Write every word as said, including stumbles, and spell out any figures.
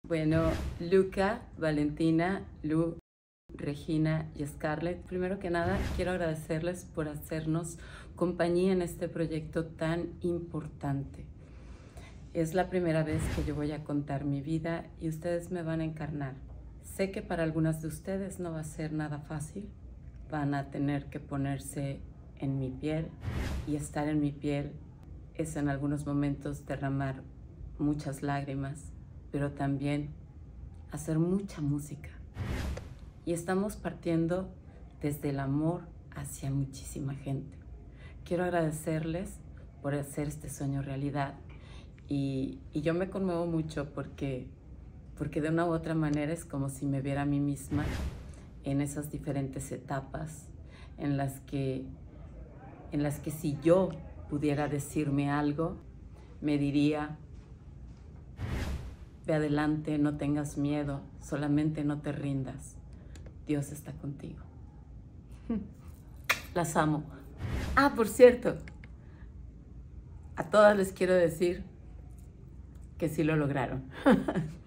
Bueno, Luca, Valentina, Lu, Regina y Scarlett, primero que nada quiero agradecerles por hacernos compañía en este proyecto tan importante. Es la primera vez que yo voy a contar mi vida y ustedes me van a encarnar. Sé que para algunas de ustedes no va a ser nada fácil. Van a tener que ponerse en mi piel, y estar en mi piel es en algunos momentos derramar muchas lágrimas, pero también hacer mucha música. Y estamos partiendo desde el amor hacia muchísima gente. Quiero agradecerles por hacer este sueño realidad. Y, y yo me conmuevo mucho porque, porque de una u otra manera es como si me viera a mí misma en esas diferentes etapas en las que, en las que si yo pudiera decirme algo, me diría: ve adelante, no tengas miedo, solamente no te rindas. Dios está contigo. Las amo. Ah, por cierto, a todas les quiero decir que sí lo lograron.